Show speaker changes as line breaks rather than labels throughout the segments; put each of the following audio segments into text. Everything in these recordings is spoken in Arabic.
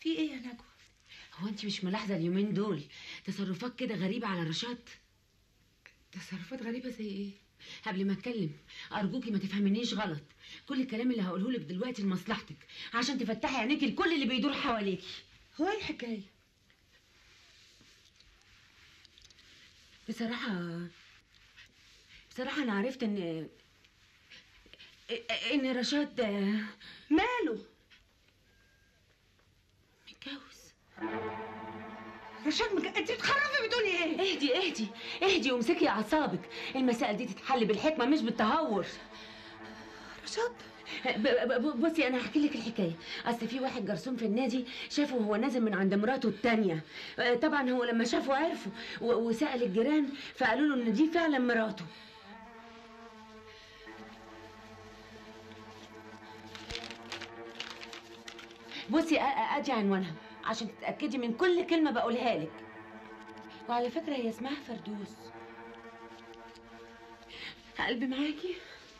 في ايه يا نجوى؟
هو انت مش ملاحظه اليومين دول تصرفات كده غريبه على رشاد؟
تصرفات غريبه زي ايه؟
قبل ما اتكلم ارجوكي ما تفهمنيش غلط. كل الكلام اللي هقوله لك دلوقتي لمصلحتك، عشان تفتحي عينيكي لكل اللي بيدور حواليكي.
هو ايه الحكايه؟
بصراحه انا عرفت ان رشاد
ماله؟
متجوز.
رشاد انت بتخرفي بتقولي ايه؟
اهدي وامسكي اعصابك. المسائل دي تتحل بالحكمه مش بالتهور.
رشاد
بصي انا هحكي لك الحكايه. اصل في واحد جرسون في النادي شافه وهو نازل من عند مراته التانيه. طبعا هو لما شافه عرفه وسال الجيران فقالوا له ان دي فعلا مراته. بصي ادي عنوانها عشان تتاكدي من كل كلمه بقولها لك. وعلى فكره هي اسمها فردوس. قلبي معاكي.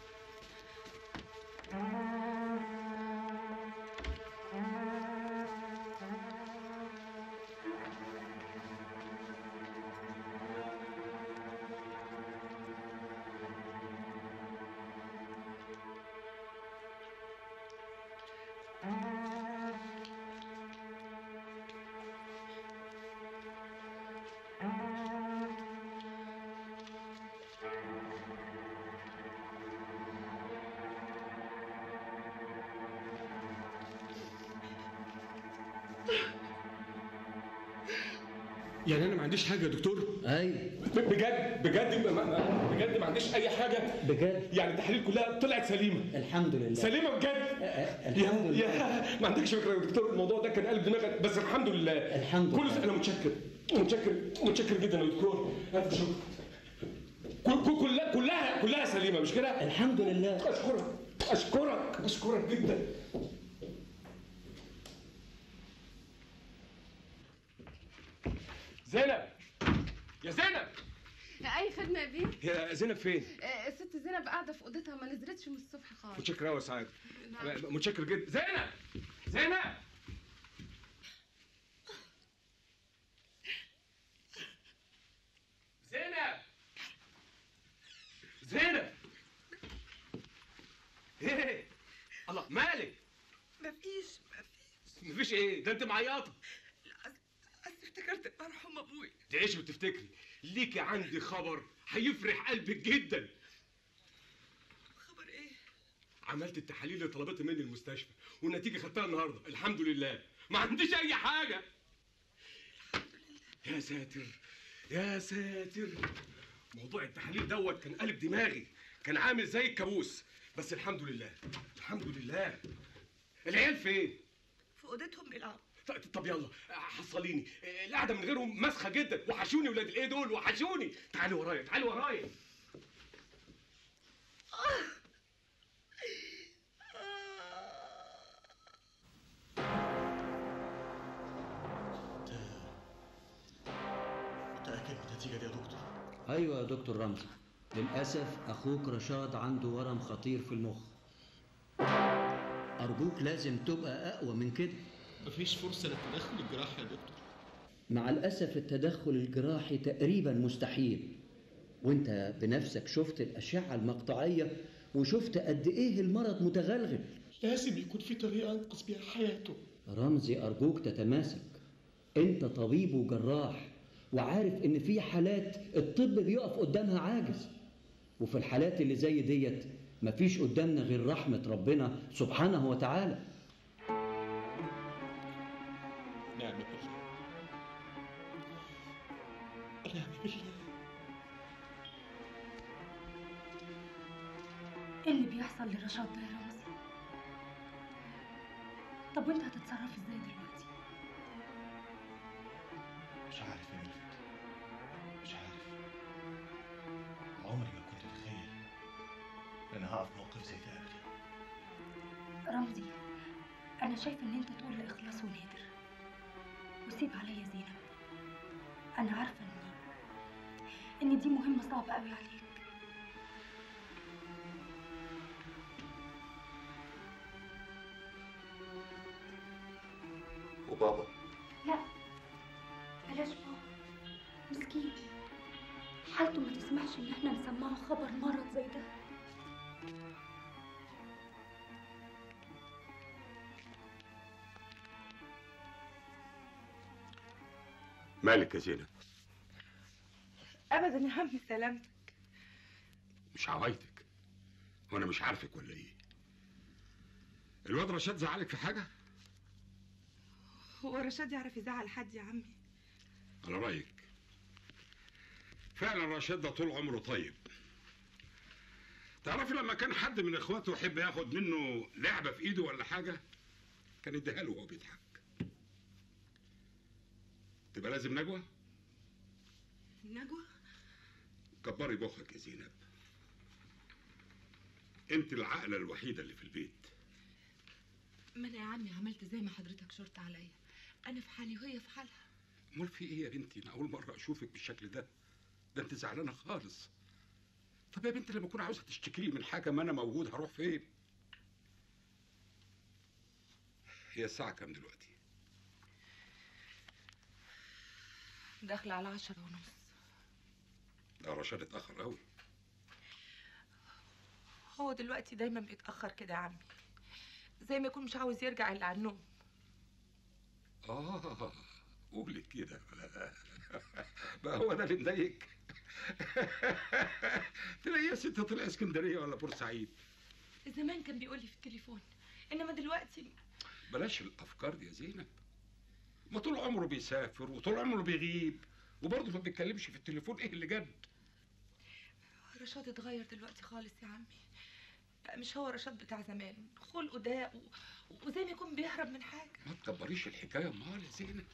يعني انا ما عنديش حاجه يا دكتور؟
ايوه
بجد ما عنديش اي حاجه
بجد.
يعني التحاليل كلها طلعت سليمه
الحمد لله.
سليمه بجد.
الحمد لله.
ما عندكش فكره يا دكتور، الموضوع ده كان قلب دماغي بس الحمد لله.
الحمد لله.
انا متشكر جدا يا دكتور. الف شكر. كلها سليمه مش كده؟
الحمد لله.
اشكرك جدا. زينب يا زينب.
اي خدمه يا بيه؟
يا زينب فين؟
الست زينب قاعده في اوضتها ما نزلتش من الصبح خالص.
متشكر قوي يا سعاد. متشكر جدا. زينب ايه؟ الله مالك؟ مفيش ايه؟ ده انت معيطه.
اصل افتكرت المرحوم ابوي.
تعيشي وتفتكري. ليكي عندي خبر هيفرح قلبك جدا.
خبر ايه؟
عملت التحاليل اللي طلبتها مني المستشفى والنتيجه خدتها النهارده الحمد لله. ما عنديش اي حاجه.
الحمد لله.
يا ساتر. موضوع التحاليل دوت كان قلب دماغي، كان عامل زي الكابوس، بس الحمد لله. العيال فين؟
في اوضتهم بيلعبوا.
طب يلا حصليني. القعده من غيرهم مسخه جدا. وحشوني ولاد الايه دول، وحشوني. تعالي ورايا.
متأكد من النتيجة دي يا دكتور؟
ايوه يا دكتور رمزي، للاسف اخوك رشاد عنده ورم خطير في المخ. ارجوك لازم تبقى اقوى من كده.
مفيش فرصة للتدخل الجراحي يا دكتور؟
مع الاسف التدخل الجراحي تقريبا مستحيل، وانت بنفسك شفت الاشعه المقطعيه وشفت قد ايه المرض متغلغل.
لازم يكون في طريقة انقذ بيها حياته.
رمزي ارجوك تتماسك، انت طبيب وجراح وعارف ان في حالات الطب بيقف قدامها عاجز، وفي الحالات اللي زي ديت مفيش قدامنا غير رحمة ربنا سبحانه وتعالى.
نعم بالله.
ايه اللي بيحصل لرشاد ده يا رمزي؟ طب وانت هتتصرف ازاي دلوقتي؟
مش عارف يا ملفت، مش عارف. عمري ما كنت اتخيل ان انا هقف موقف زي ده ابدا.
رمزي، انا شايف ان انت تقول لاخلاص ونادر وسيب عليا زينب. انا عارفه ان دي مهمه صعبه قوي عليك.
وبابا
مسكين، حالته ما تسمحش ان احنا نسمعه خبر مرض زي ده.
مالك يا زينب؟
ابدا يا عمي، سلامتك.
مش عوايدك، وانا مش عارفك ولا ايه؟ الواد رشاد زعلك في حاجه؟
هو رشاد يعرف يزعل حد يا عمي؟
على رايك فعلا رشاد ده طول عمره طيب. تعرفي لما كان حد من اخواته يحب ياخد منه لعبه في ايده ولا حاجه كان يديها له وهو بيضحك. تبقى لازم نجوى.
نجوى؟
كبري مخك يا زينب، انت العاقله الوحيده اللي في البيت.
ما انا يا عمي عملت زي ما حضرتك شرط عليا، انا في حالي وهي في حالها.
امال في ايه يا بنتي؟ انا اول مره اشوفك بالشكل ده انت زعلانه خالص. طب يا بنتي لما اكون عاوزه تشتكي لي من حاجه ما انا موجود هروح فين؟ هي الساعه كام دلوقتي؟
داخله على 10:30.
ده رشاد اتاخر قوي.
هو دلوقتي دايما بيتاخر كده يا عمي، زي ما يكون مش عاوز يرجع الا على النوم.
قولي كده بقى هو ده اللي مضايقك؟ تلاقي يا ست طلع اسكندريه ولا بورسعيد.
زمان كان بيقول لي في التليفون، انما دلوقتي
بلاش الافكار دي يا زينب. ما طول عمره بيسافر وطول عمره بيغيب وبرضه ما بيتكلمش في التليفون. ايه اللي جد؟
رشاد اتغير دلوقتي خالص يا عمي، بقى مش هو رشاد بتاع زمان، خلقه ضاق وزي ما يكون بيهرب من حاجه.
ما تكبريش الحكايه امال يا زينب.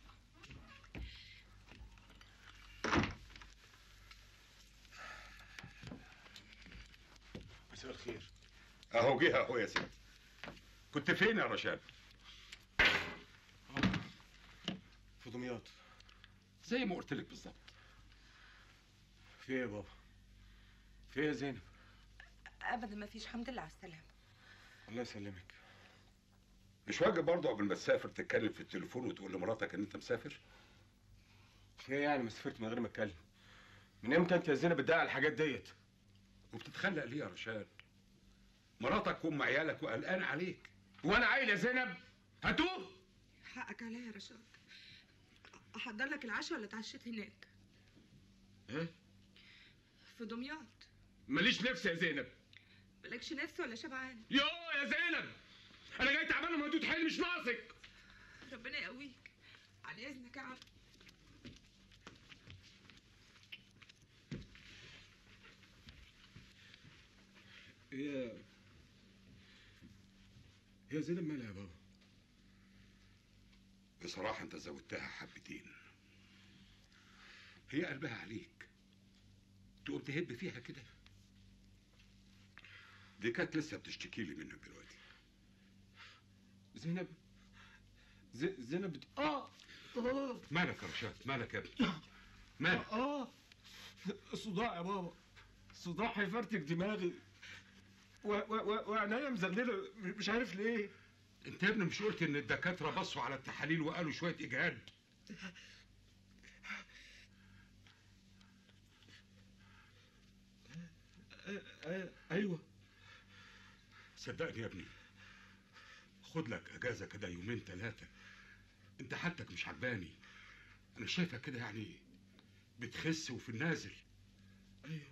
مساء الخير.
اهو جه اهو يا سيدي. كنت فين يا رشاد؟
في دمياط.
زي ما قلت لك بالظبط.
في ايه يا بابا؟ في ايه يا زينب؟
ابدا ما فيش، الحمد لله على السلامه.
الله يسلمك.
مش واجب برضه قبل ما تسافر تتكلم في التليفون وتقول لمراتك ان انت مسافر؟
في ايه يعني ما سافرت من غير ما اتكلم؟ من امتى انت يا زينب بتضيع على الحاجات ديت؟
وبتتخلق ليه يا رشاد؟ مراتك وام عيالك وقلقان عليك.
وانا عيل يا زينب؟ هتوه؟
حقك عليا يا رشاد. احضر لك العشاء ولا اتعشيت هناك؟
ايه؟
في دمياط.
ماليش نفس يا زينب.
مالكش نفس ولا شبعان؟
يو يا زينب، انا جاي تعبان ومهدود حيلي مش ناقصك.
ربنا يقويك. على اذنك يا عم.
هي زينب مالها يا بابا؟
بصراحه انت زودتها حبتين. هي قلبها عليك تقوم تهب فيها كده؟ دي كانت لسه بتشتكي لي منك دلوقتي.
زينب زينب
مالك يا رشاد؟ مالك يا ابني؟ مالك؟
صداع يا بابا، صداع هيفرتك دماغي وعينيا مزلله مش عارف ليه.
انت يا ابني مش قلت ان الدكاتره بصوا على التحاليل وقالوا شويه اجهاد؟
ايوه.
صدقني يا ابني، خد لك اجازه كده يومين ثلاثه. انت حالتك مش عجباني، انا شايفك كده يعني بتخس وفي النازل.
ايوه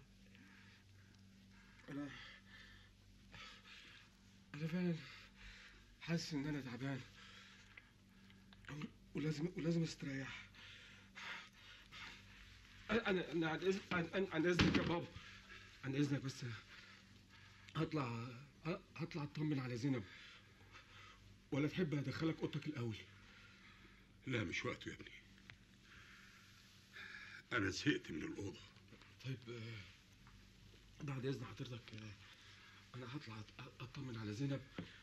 انا فعلا حاسس ان انا تعبان ولازم استريح. انا عن اذنك يا بابا، عن اذنك بس هطلع اطمن على زينب، ولا تحب ادخلك اوضتك الاول؟
لا مش وقته يا ابني، انا زهقت من الاوضه.
طيب بعد اذن حضرتك انا هطلع اطمن على زينب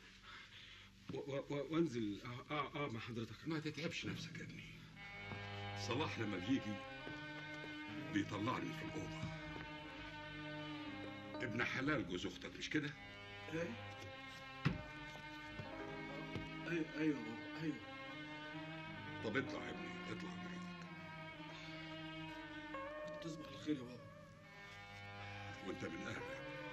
وانزل مع حضرتك.
ما تتعبش نفسك يا ابني، صلاح لما بيجي بيطلعني في الاوضه. ابن حلال جوز اختك مش كده؟
ايوه بابا ايوه.
طب اطلع يا ابني، اطلع براحتك.
تصبح على خير يا بابا.
وانت من اهلك.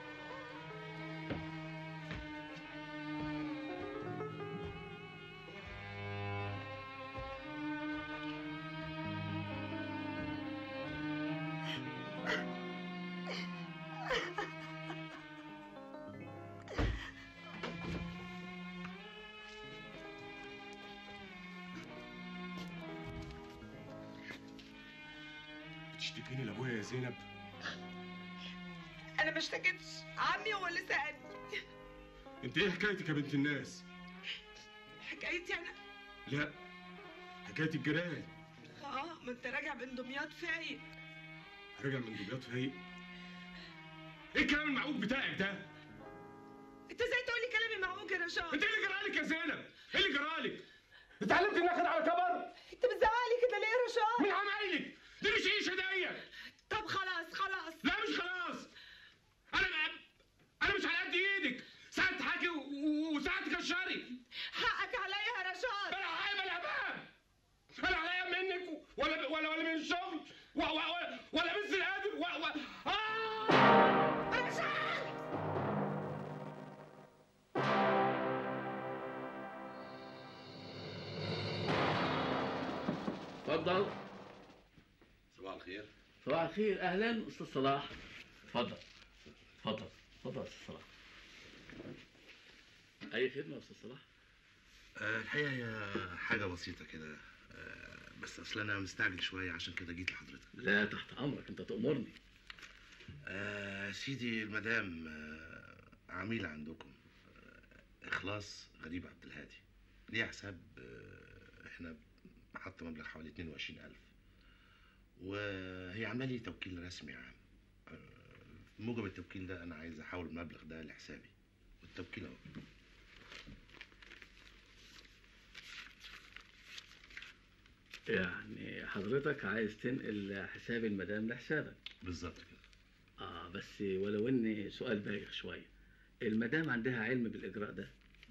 بتشتكيني لابويا يا زينب؟
انا ما اشتكيتش، عمي هو اللي سالني.
انت ايه حكايتك يا بنت الناس؟
حكايتي انا؟
لا، حكايه الجيران.
ما انت راجع من دمياط فايق.
راجع من دمياط فايق؟ ايه الكلام المعوج بتاعك ده؟
انت ازاي تقولي كلامي معوج يا رشاد؟
انت ايه اللي جرالك يا زينب؟ ايه اللي جرالك؟ اتعلمت النكد على كبر؟
انت بتزعلي كده ليه يا رشاد؟
من عمايلك، دي مش عيشه ديت.
طب خلاص خلاص.
لا مش خلاص. انا مش على قد ايدك، ساعة تحكي وساعة تكشري.
حقك عليا يا رشاد.
انا حقي بالهباب. انا عليا منك ولا من الشغل ولا من القادر
رشاد!
اتفضل.
صباح الخير.
صباح الخير، اهلا استاذ صلاح. اتفضل اتفضل اتفضل يا استاذ صلاح. اي خدمه يا استاذ صلاح؟
الحقيقه هي حاجه بسيطه كده، بس اصل انا مستعجل شويه عشان كده جيت لحضرتك.
لا تحت امرك، انت تأمرني.
سيدي المدام عميله عندكم، اخلاص غريب عبد الهادي، ليها حساب احنا حاطه مبلغ حوالي 22,000، وهي عامله لي توكيل رسمي عام. بموجب التوكيل ده انا عايز احول المبلغ ده لحسابي، والتوكيل اهو.
يعني حضرتك عايز تنقل حساب المدام لحسابك؟
بالظبط كده.
بس ولو ان سؤال بايخ شويه، المدام عندها علم بالاجراء ده؟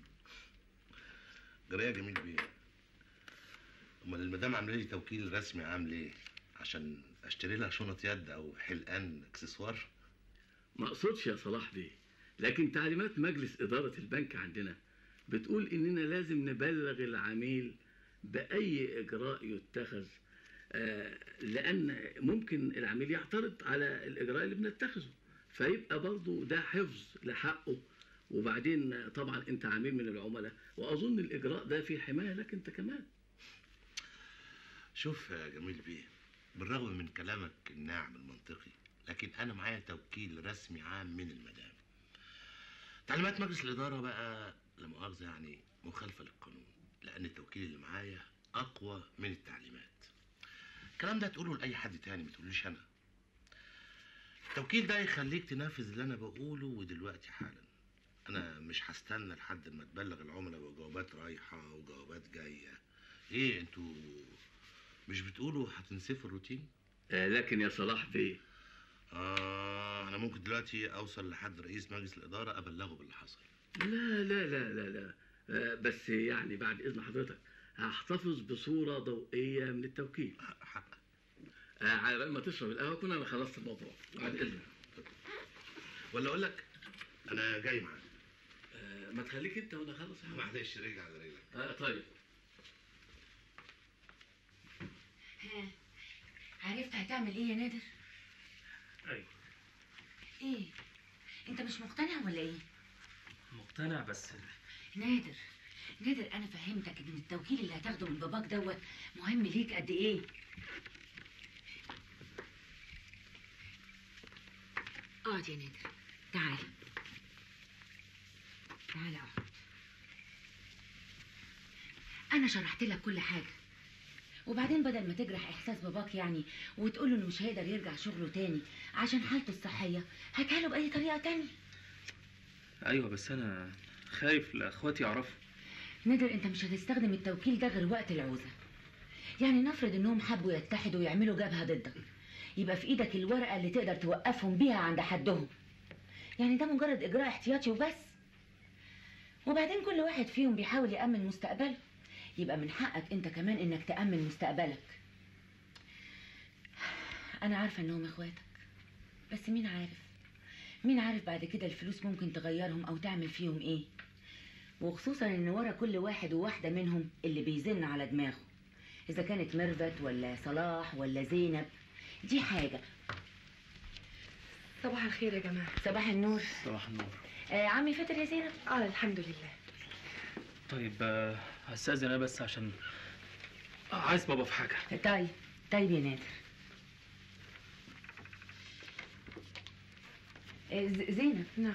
جرايه جميل بيه. امال المدام عامله لي توكيل رسمي عام ليه؟ عشان اشتري لها شنط يد او حلقان اكسسوار؟
ما اقصدش يا صلاح بيه، لكن تعليمات مجلس اداره البنك عندنا بتقول اننا لازم نبلغ العميل باي اجراء يتخذ، لان ممكن العميل يعترض على الاجراء اللي بنتخذه، فيبقى برضه ده حفظ لحقه. وبعدين طبعا انت عميل من العملاء، واظن الاجراء ده فيه حمايه لك انت كمان.
شوف يا جميل بيه، بالرغم من كلامك الناعم المنطقي، لكن انا معايا توكيل رسمي عام من المدام. تعليمات مجلس الاداره بقى لا مؤاخذه يعني مخالفه للقانون، لان التوكيل اللي معايا اقوى من التعليمات. الكلام ده تقوله لاي حد تاني، ما تقوليش انا. التوكيل ده يخليك تنفذ اللي انا بقوله ودلوقتي حالا. انا مش هستنى لحد ما تبلغ العملاء بجوابات رايحه وجوابات جايه. ايه انتوا مش بتقولوا هتنسفوا الروتين؟
لكن يا صلاح بيه،
انا ممكن دلوقتي اوصل لحد رئيس مجلس الاداره ابلغه باللي حصل.
لا لا لا لا لا، بس يعني بعد اذن حضرتك هحتفظ بصوره ضوئيه من التوكيل.
حقك.
على بال ما تشرب القهوه كنا انا خلصت الموضوع. بعد اذنك.
ولا اقول لك انا جاي معاك.
ما تخليك انت وانا اخلص.
معلش رجل على رجلك.
طيب.
عرفت هتعمل ايه يا نادر؟
ايوه.
ايه؟ انت مش مقتنع ولا ايه؟
مقتنع بس.
نادر انا فهمتك ان التوكيل اللي هتاخده من باباك دوت مهم ليك قد ايه. اقعد يا نادر، تعال اقعد. انا شرحت لك كل حاجه، وبعدين بدل ما تجرح احساس باباك يعني وتقول له انه مش هيقدر يرجع شغله تاني عشان حالته الصحيه، هاتها له باي طريقه تانية.
ايوه بس انا خايف لاخواتي يعرفوا.
نادر انت مش هتستخدم التوكيل ده غير وقت العوزه. يعني نفرض انهم حبوا يتحدوا ويعملوا جبهه ضدك، يبقى في ايدك الورقه اللي تقدر توقفهم بيها عند حدهم. يعني ده مجرد اجراء احتياطي وبس. وبعدين كل واحد فيهم بيحاول يأمن مستقبله، يبقى من حقك انت كمان انك تأمن مستقبلك. انا عارفه انهم اخواتك، بس مين عارف بعد كده الفلوس ممكن تغيرهم او تعمل فيهم ايه، وخصوصا ان ورا كل واحد وواحده منهم اللي بيزن على دماغه، اذا كانت ميرفت ولا صلاح ولا زينب. دي حاجه.
صباح الخير يا جماعه.
صباح النور.
صباح النور.
عمي فطر يا زينب؟
الحمد لله.
طيب هستأذن انا بس عشان عايز بابا في حاجه.
طيب يا نادر. زينب.
نعم.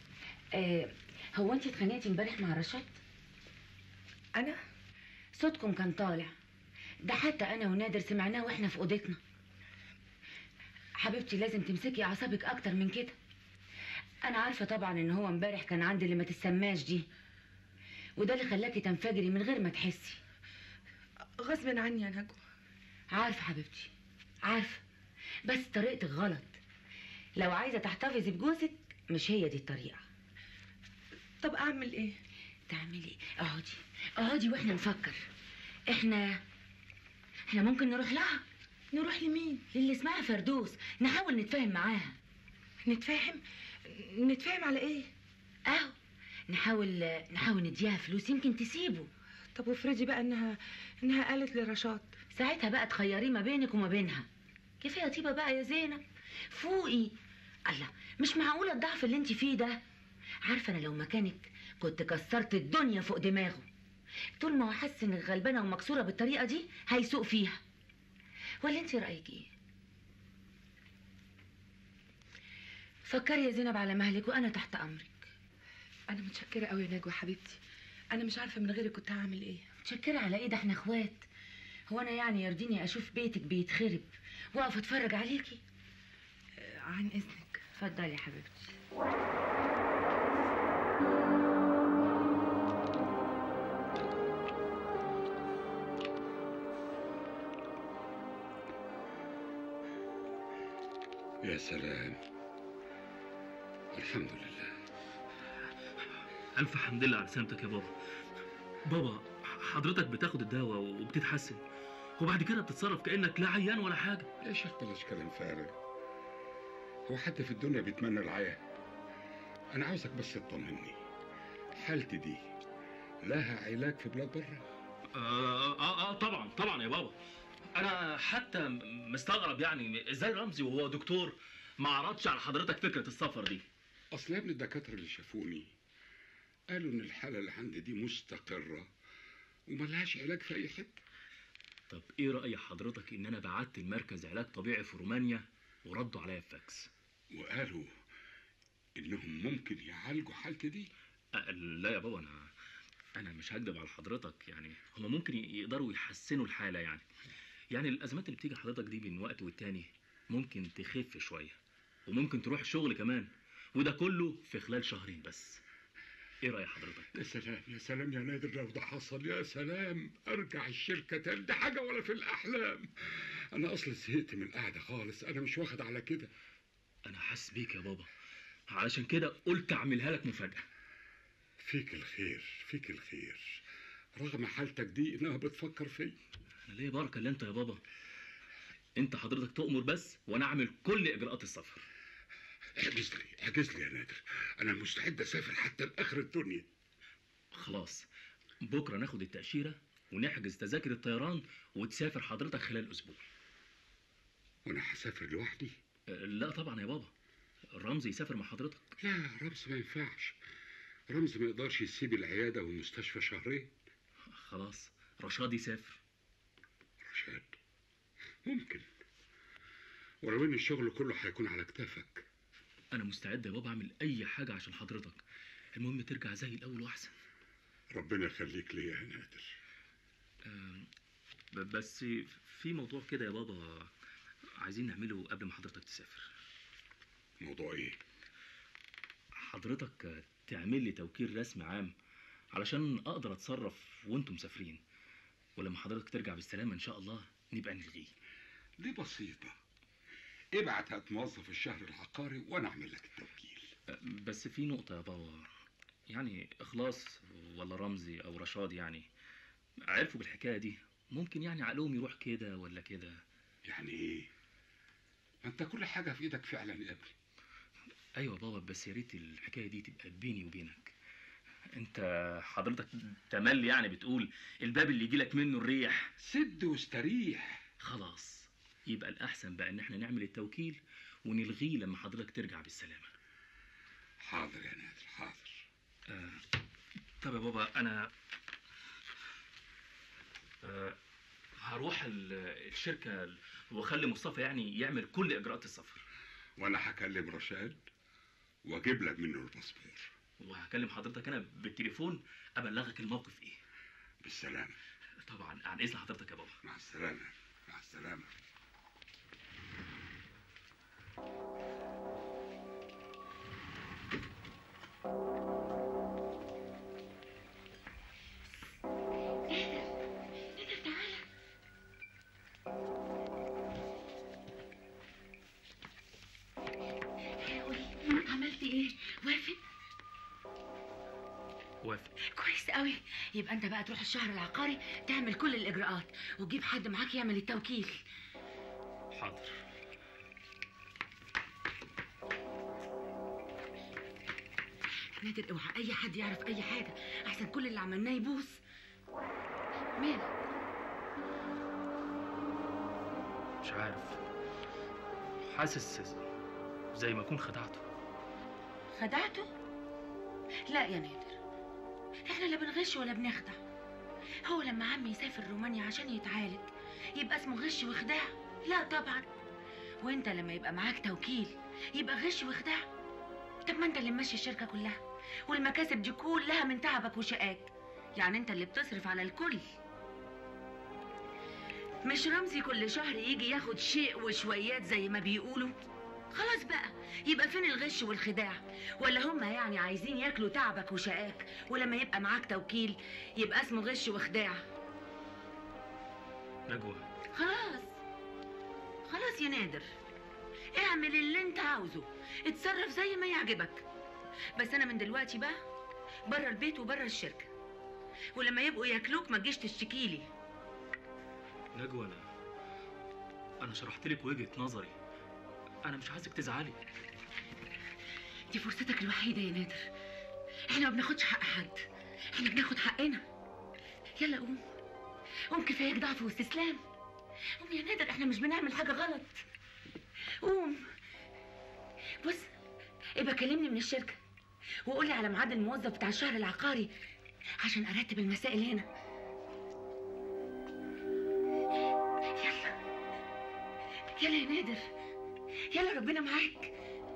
هو انت اتخانقتي امبارح مع رشاد؟
انا؟
صوتكم كان طالع، ده حتى انا ونادر سمعناه واحنا في اوضتنا. حبيبتي لازم تمسكي اعصابك اكتر من كده. انا عارفه طبعا ان هو امبارح كان عندي اللي ما تسماش دي، وده اللي خلاكي تنفجري من غير ما تحسي.
غصب عني يا نجوى.
عارفه حبيبتي، عارفه، بس طريقتك غلط. لو عايزه تحتفظي بجوزك مش هي دي الطريقه.
طب اعمل ايه؟
تعملي ايه؟ اقعدي واحنا نفكر. احنا ممكن نروح لها.
نروح لمين؟
للي اسمها فردوس، نحاول نتفاهم معاها.
نتفاهم على ايه؟
نحاول نديها فلوس يمكن تسيبه.
طب وافرضي بقى انها قالت لرشاد،
ساعتها بقى تخيريه ما بينك وما بينها. كفايه طيبه بقى يا زينب، فوقي. الله، مش معقوله الضعف اللي انت فيه ده. عارفه انا لو مكانك كنت كسرت الدنيا فوق دماغه. طول ما هو حاسس انك غلبانه ومكسوره بالطريقه دي هيسوق فيها. ولا انت رايك ايه؟ فكري يا زينب على مهلك وانا تحت امرك.
انا متشكره قوي يا نجوى حبيبتي. انا مش عارفه من غيرك كنت هعمل ايه.
متشكره على ايه؟ ده احنا اخوات. هو انا يعني يرضيني اشوف بيتك بيتخرب واقف اتفرج عليكي؟
عن اذنك.
اتفضلي يا حبيبتي.
يا سلام، الحمد لله.
الف حمد لله على سلامتك يا بابا. بابا حضرتك بتاخد الدواء وبتتحسن، وبعد كده بتتصرف كأنك لا عيان ولا حاجه.
يا شيخ بلاش كلام فارغ، هو حد في الدنيا بيتمنى العيان؟ انا عاوزك بس تطمني، حالتي دي لها علاج في بلاد بره؟
طبعا يا بابا. انا حتى مستغرب يعني ازاي رمزي وهو دكتور ما عرضش على حضرتك فكره السفر دي.
اصل يا ابني الدكاتره اللي شافوني قالوا ان الحاله اللي عندي دي مستقره وملهاش علاج في اي حته.
طب ايه راي حضرتك ان انا بعت المركز علاج طبيعي في رومانيا وردوا عليا بفاكس
وقالوا انهم ممكن يعالجوا حالتي دي؟
لا يا بابا، انا مش هكدب على حضرتك، يعني هما ممكن يقدروا يحسنوا الحاله. يعني الازمات اللي بتيجي حضرتك دي من وقت والتاني ممكن تخف شويه، وممكن تروح الشغل كمان، وده كله في خلال شهرين بس. ايه راي حضرتك؟
يا سلام يا سلام يا نادر، لو ده حصل يا سلام، ارجع الشركه تاني، دي حاجه ولا في الاحلام. انا اصلا زهقت من القعده خالص، انا مش واخد على كده.
انا حاسس بيك يا بابا، علشان كده قلت اعملها لك مفاجاه.
فيك الخير فيك الخير، رغم حالتك دي انها بتفكر فيا.
انا ليه بركه اللي انت يا بابا، انت حضرتك تؤمر بس وانا اعمل كل اجراءات السفر.
احجز لي يا نادر، انا مستعد اسافر حتى لاخر الدنيا.
خلاص، بكره ناخد التاشيره ونحجز تذاكر الطيران وتسافر حضرتك خلال اسبوع.
وانا هسافر لوحدي؟
لا طبعا يا بابا، رمزي يسافر مع حضرتك.
لا رمزي ما ينفعش، رمزي ما يقدرش يسيب العياده والمستشفى شهرين.
خلاص رشاد يسافر.
رشاد ممكن، ولو ان الشغل كله هيكون على كتافك.
انا مستعد يا بابا اعمل اي حاجه عشان حضرتك، المهم ترجع زي الاول واحسن.
ربنا يخليك ليا يا نادر.
بس في موضوع كده يا بابا عايزين نعمله قبل ما حضرتك تسافر.
موضوع ايه؟
حضرتك تعمل لي توكيل رسمي عام علشان اقدر اتصرف وانتم مسافرين، ولما حضرتك ترجع بالسلامه ان شاء الله نبقى نلغيه.
دي بسيطه، ابعت هات موظف الشهر العقاري وانا اعمل لك التوكيل.
بس في نقطه يا بابا، يعني اخلاص ولا رمزي او رشاد يعني عرفوا بالحكايه دي، ممكن يعني عقلهم يروح كده ولا كده.
يعني ايه؟ انت كل حاجه في ايدك فعلا يا ابني.
ايوه بابا، بس يا ريت الحكايه دي تبقى بيني وبينك. انت حضرتك تملي يعني بتقول الباب اللي يجيلك منه الريح
سد واستريح.
خلاص، يبقى الاحسن بقى ان احنا نعمل التوكيل ونلغيه لما حضرتك ترجع بالسلامه.
حاضر يا نادر، حاضر.
طب يا بابا، انا هروح الشركه واخلي مصطفى يعني يعمل كل اجراءات السفر.
وانا هكلم رشاد واجيب لك منه الباسبور.
وهكلم حضرتك انا بالتليفون ابلغك الموقف ايه.
بالسلامه.
طبعا، عن اذن حضرتك يا بابا.
مع السلامه. مع السلامه.
عملت ايه؟
وافق.
كويس قوي. يبقى انت بقى تروح الشهر العقاري تعمل كل الاجراءات وتجيب حد معاك يعمل التوكيل.
حاضر.
نادر، اوعى اي حد يعرف اي حاجه احسن كل اللي عملناه يبوظ. مالك؟
مش عارف، حاسس زي ما اكون خدعته.
خدعته؟ لا يا نادر، احنا لا بنغش ولا بنخدع. هو لما عمي يسافر رومانيا عشان يتعالج يبقى اسمه غش وخداع؟ لا طبعا. وانت لما يبقى معاك توكيل يبقى غش وخداع؟ طب ما انت اللي ماشي الشركه كلها والمكاسب دي كلها من تعبك وشقاك، يعني انت اللي بتصرف على الكل. مش رمزي كل شهر يجي ياخد شيء وشويات زي ما بيقولوا؟ خلاص بقى، يبقى فين الغش والخداع؟ ولا هم يعني عايزين ياكلوا تعبك وشقاك ولما يبقى معاك توكيل يبقى اسمه غش وخداع؟
نجوى،
خلاص يا نادر، اعمل اللي انت عاوزه، اتصرف زي ما يعجبك، بس انا من دلوقتي بقى بره البيت وبره الشركه، ولما يبقوا ياكلوك ما تجيش تشتكيلي.
نجوى، انا شرحت لك وجهه نظري، انا مش عايزك تزعلي.
دي فرصتك الوحيده يا نادر، احنا ما بناخدش حق حد، احنا بناخد حقنا. يلا قوم كفاية ضعف واستسلام. قوم يا نادر، احنا مش بنعمل حاجه غلط. قوم. بص، ابقى كلمني من الشركه وقول لي على ميعاد الموظف بتاع الشهر العقاري عشان ارتب المسائل هنا. يلا يا نادر، يلا ربنا معاك.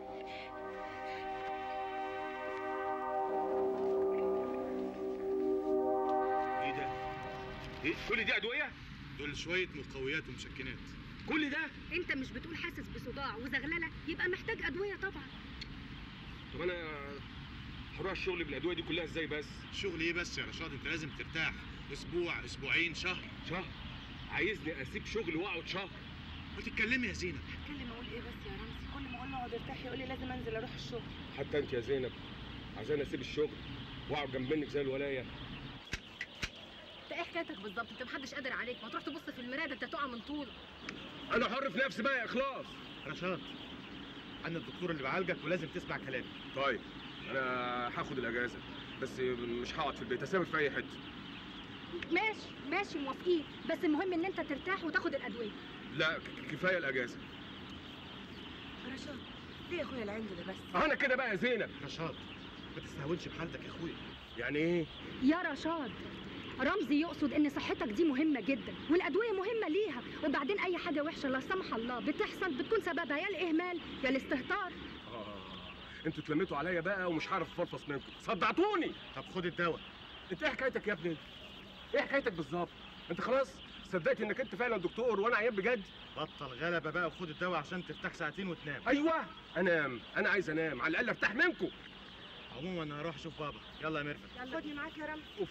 ايه ده؟ ايه كل دي ادويه؟
دول شويه مقويات ومسكنات.
كل ده؟
انت مش بتقول حاسس بصداع وزغلله؟ يبقى محتاج ادويه طبعا.
طب انا هروح الشغل بالادويه دي كلها ازاي بس؟
شغل ايه بس يا رشاد؟ انت لازم ترتاح اسبوع، اسبوعين، شهر.
عايزني اسيب شغل واقعد شهر؟
ما تتكلمي يا زينب.
هتكلم اقول ايه بس يا رمزي؟ كل ما اقول له اقعد ارتاح يقول لي لازم انزل اروح الشغل.
حتى انت يا زينب عايزاني اسيب الشغل واقعد جنب منك زي الولايه؟
انت ايه حكايتك بالظبط؟ انت محدش قادر عليك، ما تروح تبص في المرايه، ده انت تقع من طول.
انا حر في نفسي بقى يا اخلاص.
رشاد، انا الدكتور اللي بعالجك ولازم تسمع كلامي.
طيب انا هاخد الاجازه، بس مش هقعد في البيت، اسافر في اي حته.
ماشي موافقين، بس المهم ان انت ترتاح وتاخد الادويه.
لا كفايه الاجازه.
رشاد، ليه يا اخويا العند ده بس؟
انا كده بقى يا زينب.
رشاد، ما تستهونش بحالتك يا اخويا.
يعني ايه؟
يا رشاد، رمزي يقصد ان صحتك دي مهمه جدا والادويه مهمه ليها، وبعدين اي حاجه وحشه لا سمح الله بتحصل بتكون سببها يا الاهمال يا الاستهتار.
انتوا اتلميتوا عليا بقى ومش هعرف افرفص منكم، صدعتوني.
طب خد الدواء.
انت ايه حكايتك يا ابني؟ ايه حكايتك بالظبط؟ انت خلاص صدقت انك انت فعلا دكتور وانا عيان بجد؟
بطل غلبه بقى وخد الدواء عشان ترتاح ساعتين وتنام.
ايوه انام، انا عايز انام على الاقل ارتاح منكم.
عموما انا هروح اشوف بابا. يلا يا ميرفت.
يلا خدني معاك يا رمزي.
اوف.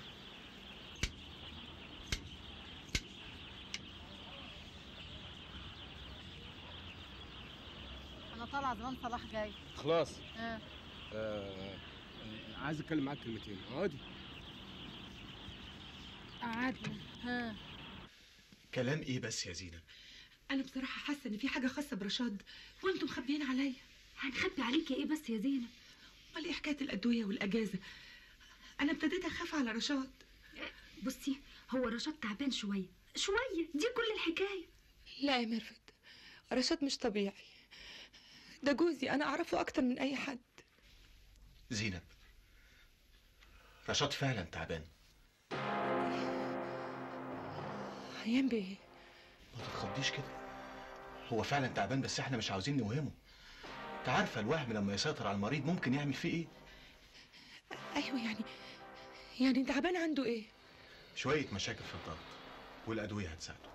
انا طالعه زمان صلاح جاي.
خلاص. عايز اتكلم معاك كلمتين. اقعدي.
قعدنا.
كلام ايه بس يا زينب؟
انا بصراحه حاسه ان في حاجه خاصه برشاد وانتم مخبيين عليا.
هنخبي عليكي ايه بس يا زينب؟
امال ايه حكايه الادويه والاجازه؟ انا ابتديت اخاف على رشاد.
بصي، هو رشاد تعبان شويه شويه، دي كل الحكايه.
لا يا ميرفت، رشاد مش طبيعي، ده جوزي، انا اعرفه اكتر من اي حد.
زينب، رشاد فعلا تعبان.
هيام بيه،
ما تتخضيش كده، هو فعلا تعبان بس احنا مش عاوزين نوهمه. انت عارفه الوهم لما يسيطر على المريض ممكن يعمل فيه ايه؟
ايوه يعني تعبان عنده ايه؟
شويه مشاكل في الضغط والادويه هتساعده.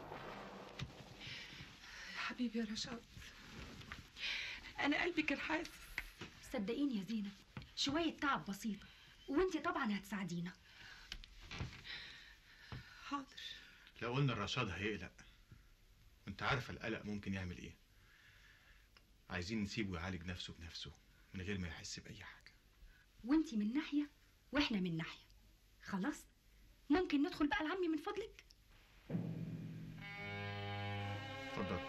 حبيبي يا رشاد، انا قلبي كان حاسس.
صدقيني يا زينب، شويه تعب بسيطه وانتي طبعا هتساعدينا.
حاضر.
لو قلنا الرشاد هيقلق، انت عارفه القلق ممكن يعمل ايه. عايزين نسيبه يعالج نفسه بنفسه من غير ما يحس باي حاجه.
وانتي من ناحيه واحنا من ناحيه. خلاص، ممكن ندخل بقى لعمي من فضلك؟
اتفضل.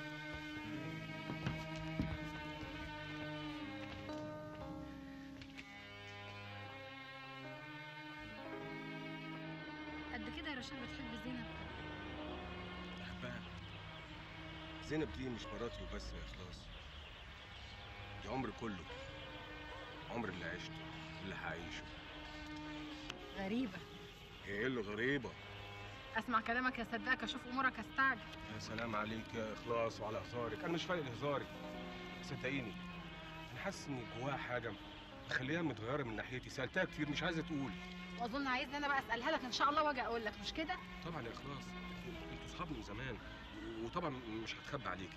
قد كده يا رشاد بتحب زينب؟
بحبها. زينب دي مش مراتي وبس يا اخلاص، دي عمري كله، عمر اللي عشته اللي هعيشه.
غريبة.
ايه اللي غريبة؟
اسمع كلامك يا صدقك، اشوف امورك استعجل.
يا سلام عليك يا اخلاص وعلى هزارك، انا مش فايق هزاري. صدقيني انا حاسس ان جواها حاجة مخليها متغيرة من ناحيتي، سألتها كتير مش عايزة تقول.
واظن عايزني انا بقى اسالها لك ان شاء الله واجي اقول لك، مش كده؟
طبعا يا اخلاص، انتوا اصحاب من زمان وطبعا مش هتخبى عليكي.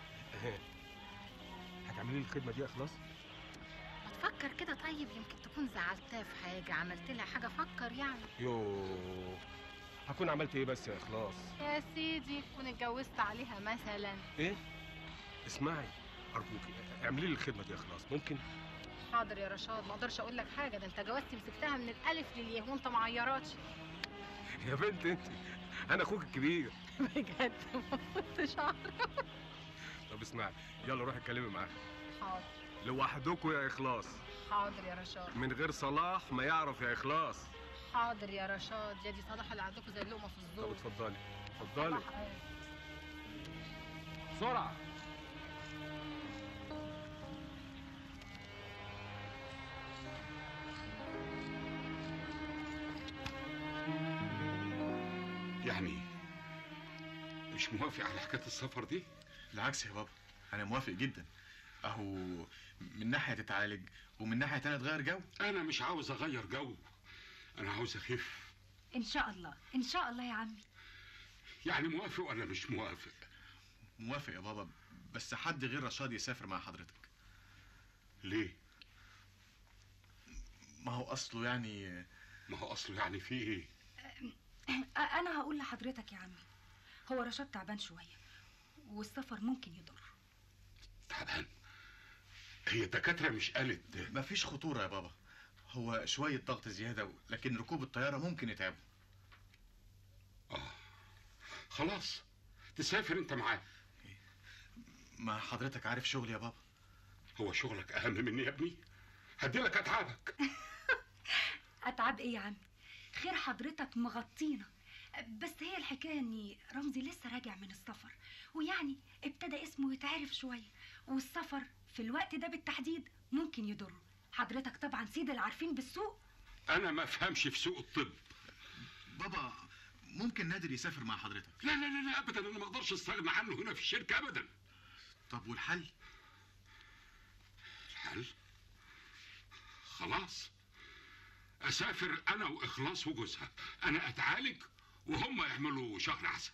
هتعملي لي الخدمة دي يا اخلاص؟
ما تفكر كده طيب، يمكن تكون زعلتها في حاجة، عملت لها حاجة، فكر يعني.
يوه، هكون عملت ايه بس يا اخلاص؟
يا سيدي تكون اتجوزت عليها مثلا.
ايه؟ اسمعي ارجوك، اعملي لي الخدمه دي يا اخلاص، ممكن؟
حاضر يا رشاد، ما اقدرش اقول لك حاجة، ده انت جوازتي مسكتها من الالف للياء وانت ما عيراتش.
يا بنت انت، انا اخوك الكبير.
بجد ما كنتش اعرف.
طب اسمعي، يلا روحي اتكلمي معاها.
حاضر.
لوحدكوا يا اخلاص.
حاضر يا رشاد.
من غير صلاح ما يعرف يا اخلاص.
حاضر يا رشاد، يا دي صلاح اللي عندكم زي اللقمة في الزور.
طب اتفضلي اتفضلي بسرعه.
يعني مش موافق على حكايه السفر دي؟
بالعكس يا بابا، انا موافق جدا. اهو من ناحيه تتعالج ومن ناحيه تانية تغير جو.
انا مش عاوز اغير جو، انا عاوز اخف.
ان شاء الله ان شاء الله يا عمي.
يعني موافق ولا مش موافق؟
موافق يا بابا، بس حد غير رشاد يسافر مع حضرتك.
ليه؟
ما هو اصله يعني
في ايه؟
انا هقول لحضرتك يا عمي، هو رشاد تعبان شويه والسفر ممكن يضر.
تعبان؟ هي الدكاتره مش قالت؟
مفيش خطوره يا بابا، هو شويه ضغط زياده، لكن ركوب الطياره ممكن يتعبه.
خلاص تسافر انت معاه.
ما حضرتك عارف شغلي يا بابا.
هو شغلك اهم مني يا ابني؟ هديلك اتعابك.
اتعاب ايه يا عم؟ خير حضرتك مغطينا. بس هي الحكايه ان رمزي لسه راجع من السفر، ويعني ابتدى اسمه يتعرف شويه، والسفر في الوقت ده بالتحديد ممكن يضره. حضرتك طبعا سيد العارفين بالسوق.
انا ما افهمش في سوق الطب.
بابا ممكن نادر يسافر مع حضرتك؟
لا لا لا لا ابدا، انا ما اقدرش استغنى عنه هنا في الشركه ابدا.
طب والحل؟
الحل؟ خلاص اسافر انا واخلاص وجوزها، انا اتعالج وهم يعملوا شهر عسل.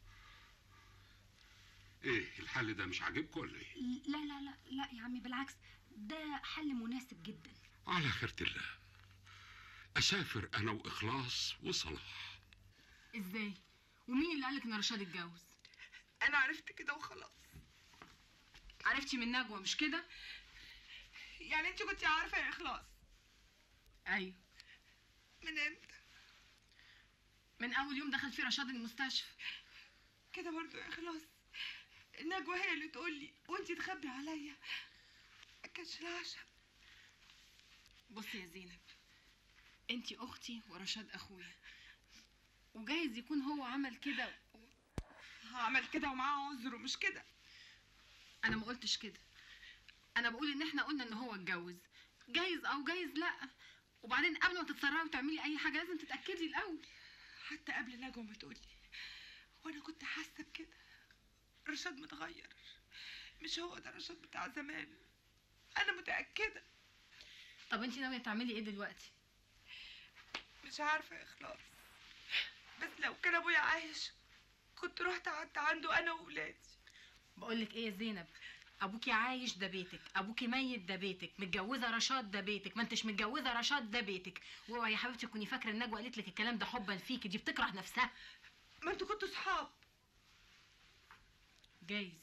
ايه الحل ده مش عاجبكم ولا ايه؟
لا لا لا لا يا عمي، بالعكس ده حل مناسب جدا.
على خيرة الله اسافر انا واخلاص وصلاح.
ازاي؟ ومين اللي قالك ان رشاد اتجوز؟
انا عرفت كده وخلاص.
عرفتي من نجوى مش كده؟
يعني انت كنتي عارفه يا اخلاص؟
ايوه.
من امتى؟
من اول يوم دخل فيه رشاد المستشفى.
كده برضه يا اخلاص؟ نجوى هي اللي تقول لي وانت تخبي عليا. ما كانش العشم.
بصي يا زينب، انتي اختي ورشاد اخويا، وجايز يكون هو عمل كده
عمل كده ومعاه عذره، مش كده؟
انا ما قلتش كده، انا بقول ان احنا قلنا ان هو اتجوز، جايز او جايز لا. وبعدين قبل ما تتسرعي وتعملي اي حاجه لازم تتاكدي الاول.
حتى قبل نجوى ما تقولي وانا كنت حاسه بكده. رشاد متغير، مش هو ده رشاد بتاع زمان، انا متاكده.
طب انتي ناويه تعملي ايه دلوقتي؟
مش عارفه يا اخلاص، بس لو كان ابويا عايش كنت رحت قعدت عنده انا وولادي.
بقولك ايه يا زينب، ابوكي عايش ده بيتك، ابوكي ميت ده بيتك، متجوزه رشاد ده بيتك، ما انتش متجوزه رشاد ده بيتك. واوعي يا حبيبتي تكوني فاكره ان نجوى قالت لك الكلام ده حبا فيكي، دي بتكره نفسها.
ما انتوا كنتوا صحاب.
جايز،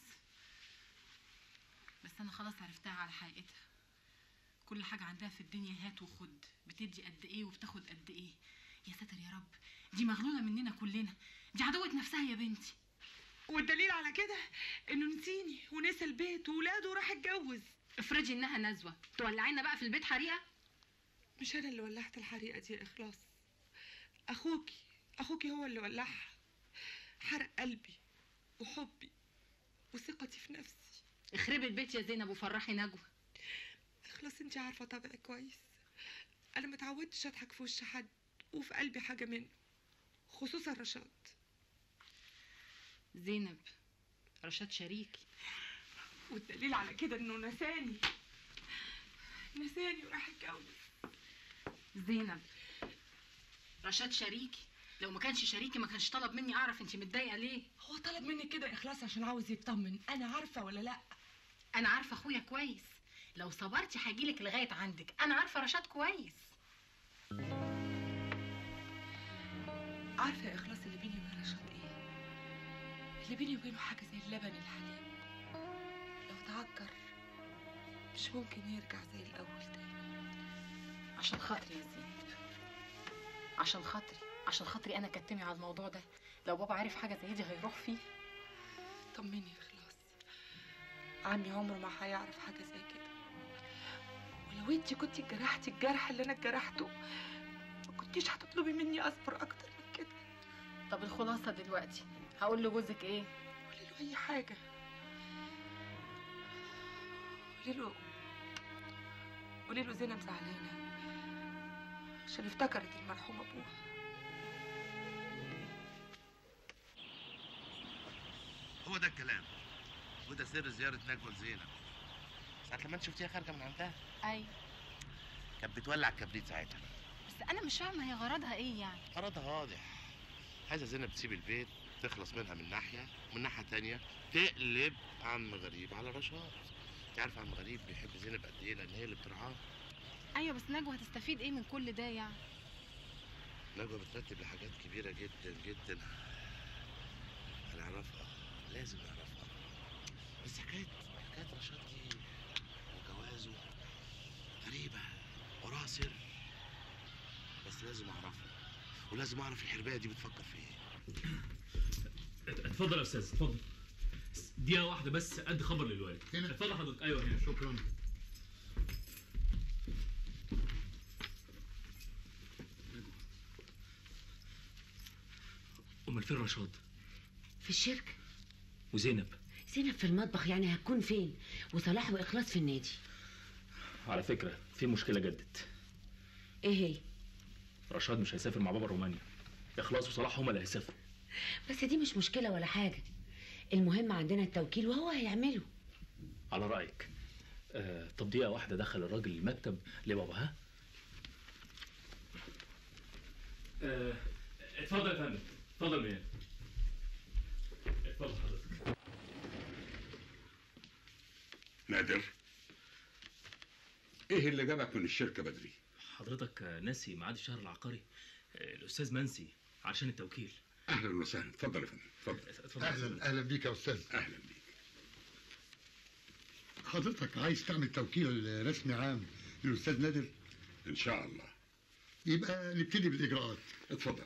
بس انا خلاص عرفتها على حقيقتها. كل حاجه عندها في الدنيا هات وخد، بتدي قد ايه وبتاخد قد ايه. يا ساتر يا رب، دي مغلوله مننا كلنا، دي عدوة نفسها يا بنتي.
والدليل على كده انه نسيني ونسى البيت وولاده وراح اتجوز.
افرضي انها نزوه، تولعينا بقى في البيت حريقه؟
مش انا اللي ولعت الحريقه دي يا اخلاص، اخوكي هو اللي ولعها. حرق قلبي وحبي وثقتي في نفسي.
اخربي البيت يا زينب وفرحي نجوى.
اخلاص انت عارفه طبعي كويس، انا متعودتش اضحك في وش حد وفي قلبي حاجه منه، خصوصا رشاد.
زينب، رشاد شريكي،
والدليل على كده انه نساني وراح اتجوز.
زينب، رشاد شريكي، لو ما كانش شريكي ما كانش طلب مني اعرف انت متضايقه ليه.
هو طلب مني كده يا اخلاص عشان عاوز يطمن، انا عارفه ولا لا؟
انا عارفه اخويا كويس، لو صبرتي هجيلك لغايه عندك. انا عارفه رشاد كويس.
عارفه يا اخلاص اللي بيني وبين رشاد ايه؟ اللي بيني وبينه حاجه زي اللبن الحليب، لو تعكر مش ممكن يرجع زي الاول تاني.
عشان خاطري يا زينب، عشان خاطري انا كتمي على الموضوع ده. لو بابا عرف حاجه زي دي هيروح فيه.
طمني يا اخلاص، عمي عمره ما هيعرف حاجه زي كده. ولو انت كنتي اتجرحتي الجرح اللي انا اتجرحته ما كنتيش هتطلبي مني اصبر اكتر من كده.
طب الخلاصه دلوقتي هقول لجوزك ايه؟
قولي له اي حاجه، قولي له زينب زعلانه عشان افتكرت المرحوم ابوها.
هو ده الكلام، وده سر زياره نجوى لزينب. ساعة لما انت شفتيها خارجه من عندها؟
ايوه.
كانت بتولع الكبريت ساعتها.
بس انا مش فاهمه هي غرضها ايه يعني.
غرضها واضح، عايزه زينب تسيب البيت، تخلص منها من ناحيه، ومن ناحيه تانيه تقلب عم غريب على رشاد. انت عارفه عم غريب بيحب زينب قد ايه، لان هي اللي بترعاه.
ايوه، بس نجوى هتستفيد ايه من كل ده يعني؟
نجوى بترتب لحاجات كبيره جدا جدا هنعرفها، لازم نعرفها. بس حكايه رشاد دي وجوازه غريبه وراها سر، بس لازم اعرفها، ولازم اعرف الحربايه دي بتفكر في ايه.
اتفضل يا استاذ، اتفضل. دقيقة واحدة بس ادي خبر للوالد. هنا اتفضل حضرتك. ايوه هنا. شكرا. امال فين رشاد؟
في الشركه.
وزينب؟
زينب في المطبخ، يعني هتكون فين؟ وصلاح واخلاص في النادي.
على فكرة في مشكلة جدت.
ايه هي؟
رشاد مش هيسافر مع بابا رومانيا، اخلاص وصلاح هما اللي هيسافروا.
بس دي مش مشكله ولا حاجه، المهم عندنا التوكيل وهو هيعمله.
على رايك. طب دقيقة واحدة دخل الراجل المكتب لبابا. ها؟ اتفضل يا فندم، اتفضل بيه. اتفضل حضرتك.
نادر، ايه اللي جابك من الشركة بدري؟
حضرتك ناسي ميعاد الشهر العقاري؟ الأستاذ منسي عشان التوكيل.
أهلا وسهلا، اتفضل يا فندم، اتفضل.
أهلا بيك يا أستاذ.
أهلا بيك.
حضرتك عايز تعمل توكيل رسمي عام للأستاذ نادر؟
إن شاء الله.
يبقى نبتدي بالإجراءات.
اتفضل.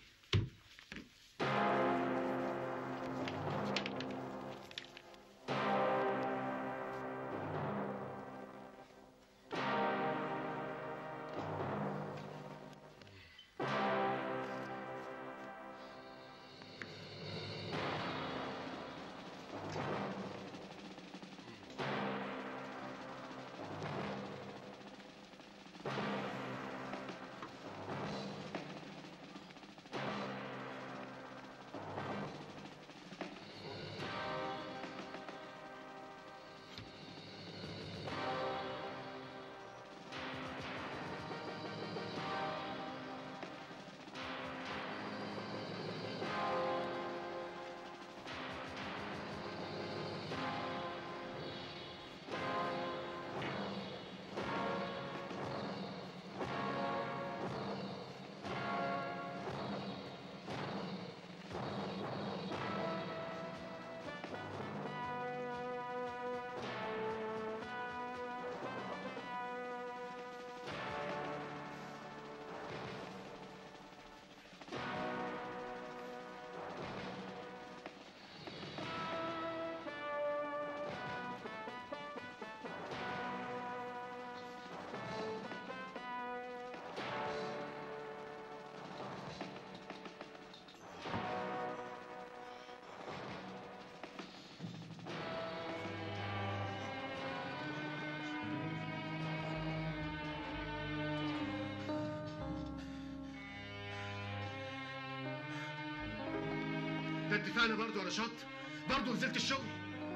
احنا اتفقنا برضو على شط، برضو نزلت الشغل.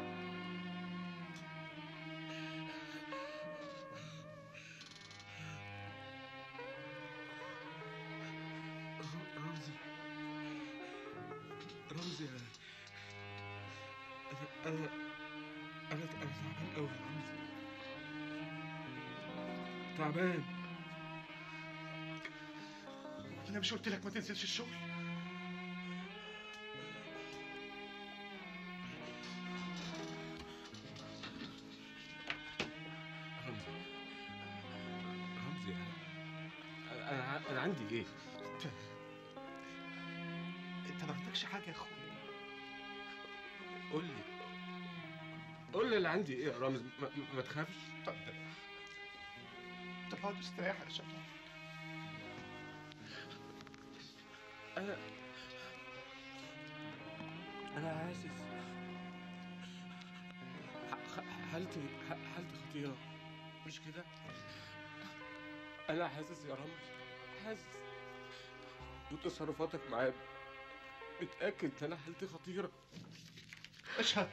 رمزي انا تعبان قوي يا رمزي، تعبان.
انا مش قلت لك ما تنزلش الشغل؟
رمزي انا عندي ايه؟
انت ما عندكش حاجه يا اخويا.
قول لي اللي عندي ايه يا رامز، ما تخافش.
طب اقعد استريح يا شباب.
انا حاسس حالتي خطيره، مش كده؟ انا حاسس يا رامز، حاسس بتصرفاتك معايا، متاكد ان انا حالتي خطيره.
اشهد.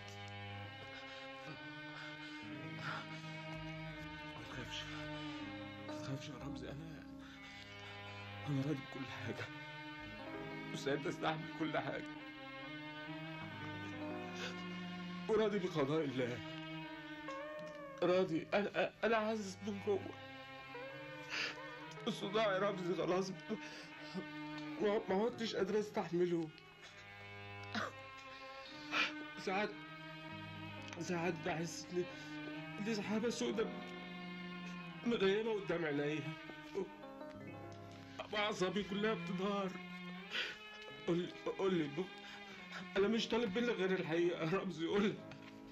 ما تخافش يا رمزي، انا راضي بكل حاجه، مستعد استحمل كل حاجه، وراضي بقضاء الله، راضي. انا حاسس من جوه الصداع يا رمزي، خلاص ما عدتش قادر استحمله. ساعات بحس ان سحابه سودة مغيبه قدام عينيا، اعصابي كلها بتنهار. قول لي انا مش طالب منك غير الحقيقه يا رمزي، قول لي.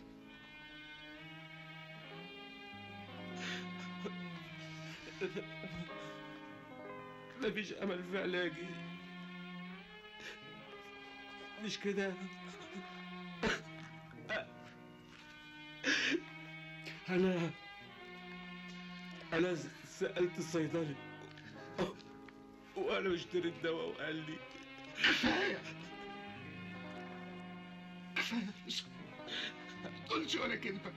مفيش امل في علاجي، مش كده؟ انا سألت الصيدلي وانا بشتري الدواء وقال لي
كفايه مش تقولش ولا كلمه.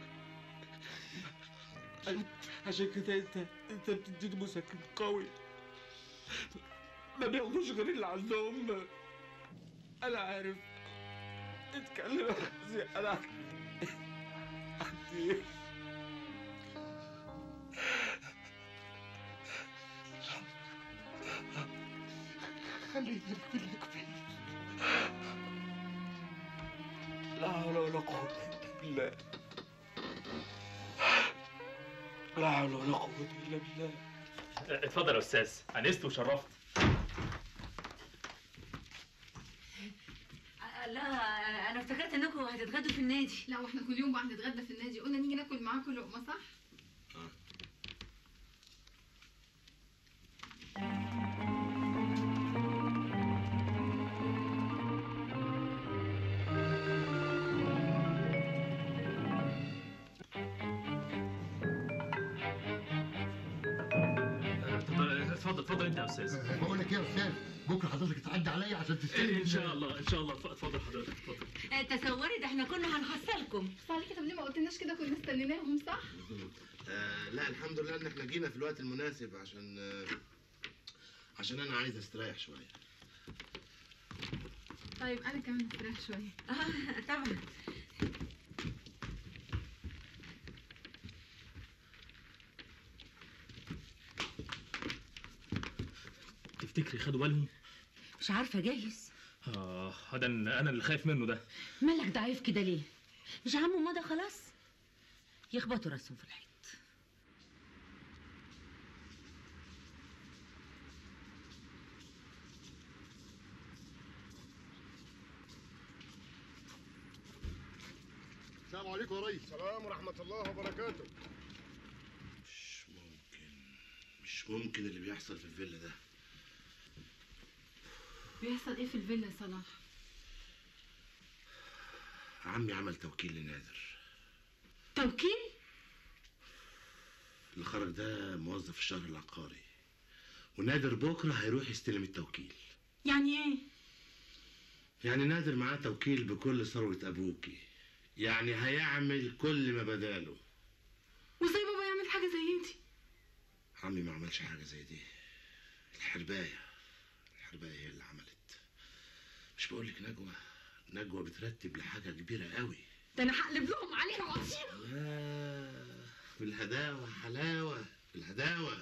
عشان كده انت بتديني مسكن قوي، ما بياخدوش غير اللي عندهم. انا عارف، اتكلم زي انا عندي.
خليني اقبلك فيه.
لا حول ولا قوة الا بالله، لا حول ولا قوة الا بالله.
اتفضل يا استاذ، انست وشرفت.
لا انا افتكرت انكم هتتغدوا في النادي.
لا، واحنا كل يوم بقى هنتغدى في النادي، قلنا نيجي ناكل معاكم لقمه، صح؟
اتفضل انت يا استاذ.
بقول لك ايه يا استاذ، بكره حضرتك تعدي عليا عشان تستلم.
ان شاء الله اتفضل حضرتك، اتفضل.
تصوري ده احنا كنا هنحصلكم.
صالح طب ليه ما قلتلناش كده؟ كنا استنيناهم، صح؟
لا الحمد لله ان احنا جينا في الوقت المناسب، عشان انا عايز استريح شويه.
طيب انا كمان استريح شويه.
طبعا.
تفتكري خدوا بالهم؟
مش عارفه، جايز.
هذا انا اللي خايف منه ده.
مالك ضعيف كده ليه؟ مش عمو مضى خلاص؟ يخبطوا راسهم في الحيط.
السلام عليكم يا ريس. السلام ورحمة الله وبركاته.
مش ممكن اللي بيحصل في الفيلا ده.
بيحصل ايه في الفيلا يا صلاح؟
عمي عمل توكيل لنادر.
توكيل؟
اللي خرج ده موظف الشهر العقاري، ونادر بكره هيروح يستلم التوكيل.
يعني ايه؟
يعني نادر معاه توكيل بكل ثروة ابوكي، يعني هيعمل كل ما بداله.
وازاي بابا يعمل حاجه زي دي؟
عمي ما عملش حاجة زي دي، الحرباية هي اللي عملت. مش بقولك نجوى بترتب لحاجة كبيرة قوي.
ده انا هقلب لهم عليها واطير.
بالهداوة حلاوة، بالهداوة.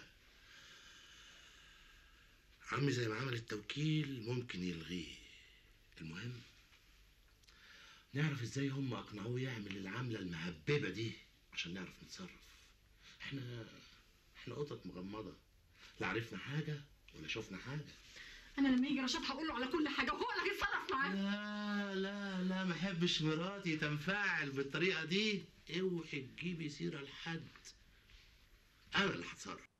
عمي زي ما عمل التوكيل ممكن يلغيه، المهم نعرف ازاي هم اقنعوه يعمل العملة المهببة دي عشان نعرف نتصرف. احنا قطط مغمضة، لا عرفنا حاجة ولا شفنا حاجة.
انا لما يجي رشاد هقول له على كل حاجه وهو اللي هيتصرف معاه.
لا ما احبش مراتي تنفعل بالطريقة دي. اوعي تجيبي سيرة لحد، انا اللي هتصرف.